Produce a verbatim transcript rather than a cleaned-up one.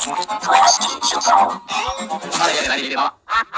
林金秀造。あれ、何入れた？